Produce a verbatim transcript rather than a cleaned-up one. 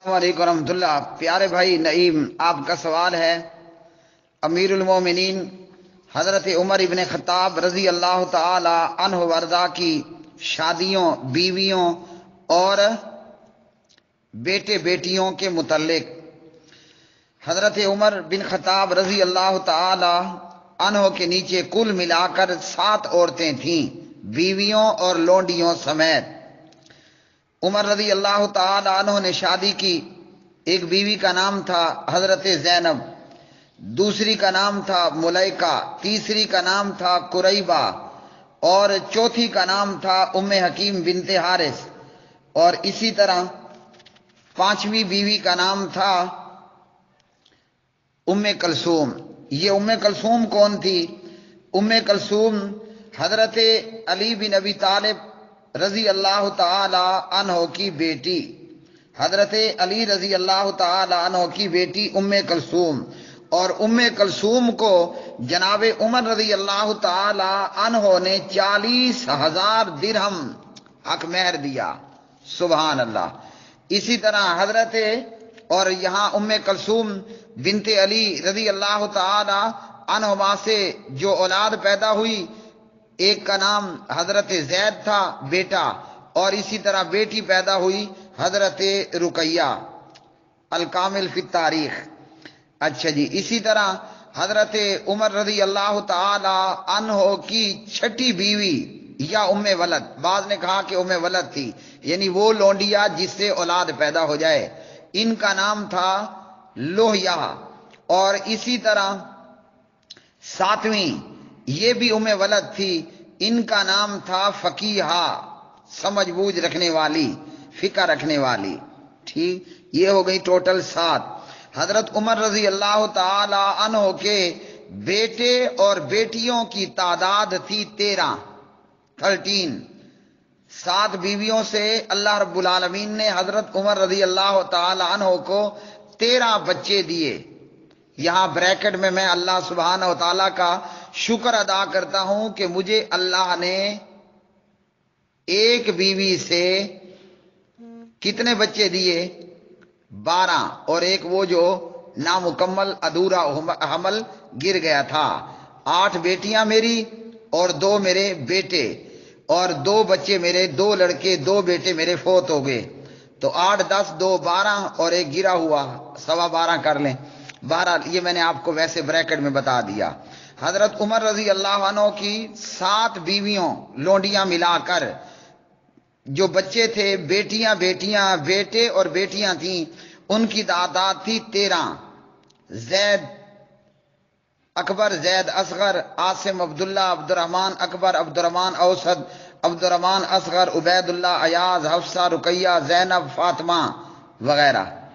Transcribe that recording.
السلام علیکم ورحمۃ اللہ۔ پیارے بھائی نعیم، آپ کا سوال ہے امیر المومنین حضرت عمر ابن خطاب رضی اللہ تعالی عنہ وارضا کی شادیوں، بیویوں اور بیٹے بیٹیوں کے متعلق۔ حضرت عمر بن خطاب رضی اللہ تعالی عنہ کے نیچے کل ملا کر سات عورتیں تھیں، بیویوں اور لونڈیوں سمیت۔ عمر رضی اللہ تعالی عنہ نے شادی کی۔ ایک بیوی کا نام تھا حضرت زینب، دوسری کا نام تھا ملیکہ، تیسری کا نام تھا قریبہ اور چوتھی کا نام تھا ام حکیم بنت حارث، اور اسی طرح پانچویں بیوی کا نام تھا ام کلثوم۔ یہ ام کلثوم کون تھی؟ ام کلثوم حضرت علی بن ابی طالب رضی اللہ تعالی عنہ کی بیٹی، حضرت علی رضی اللہ تعالی عنہ کی بیٹی ام کلثوم، اور ام کلثوم کو جناب عمر رضی اللہ تعالی عنہ نے چالیس ہزار درہم حق مہر دیا۔ سبحان اللہ۔ اسی طرح حضرت اور یہاں ام کلثوم بنت علی رضی اللہ تعالی عنہما سے جو اولاد پیدا ہوئی، ایک کا نام حضرت زید تھا بیٹا، اور اسی طرح بیٹی پیدا ہوئی حضرت رقیہ، الکامل فی التاریخ۔ اچھا جی، اسی طرح حضرت عمر رضی اللہ تعالی عنہ کی چھٹی بیوی یا ام ولد، بعض نے کہا کہ ام ولد تھی، یعنی وہ لونڈیا جس سے اولاد پیدا ہو جائے، ان کا نام تھا لوہیہ۔ اور اسی طرح ساتویں یہ بھی ام ولد تھی، ان کا نام تھا فقیہہ، سمجھ بوجھ رکھنے والی، فقہ رکھنے والی۔ ٹھیک، یہ ہو گئی ٹوٹل سات۔ حضرت عمر رضی اللہ تعالی عنہ کے بیٹے اور بیٹیوں کی تعداد تھی تیرہ، تھرٹین۔ سات بیویوں سے اللہ رب العالمین نے حضرت عمر رضی اللہ تعالی عنہ کو تیرہ بچے دیے۔ یہاں بریکٹ میں میں اللہ سبحانہ و تعالیٰ کا شکر ادا کرتا ہوں کہ مجھے اللہ نے ایک بیوی سے کتنے بچے دیے؟ بارہ، اور ایک وہ جو نامکمل ادھورا حمل گر گیا تھا۔ آٹھ بیٹیاں میری اور دو میرے بیٹے، اور دو بچے میرے، دو لڑکے دو بیٹے میرے فوت ہو گئے، تو آٹھ دس دو بارہ اور ایک گرا ہوا، سوا بارہ کر لیں۔ بارہ، یہ میں نے آپ کو ویسے بریکٹ میں بتا دیا۔ حضرت عمر رضی اللہ عنہ کی سات بیویوں لونڈیاں ملا کر جو بچے تھے، بیٹیاں بیٹیاں بیٹے اور بیٹیاں تھیں، ان کی تعداد تھی تیرہ۔ زید اکبر، زید اصغر، عاصم، عبداللہ، عبد الرحمن اکبر، عبد الرحمن اوسط، عبد الرحمن اصغر، عبید اللہ، ایاز، حفصہ، رقیہ، زینب، فاطمہ وغیرہ۔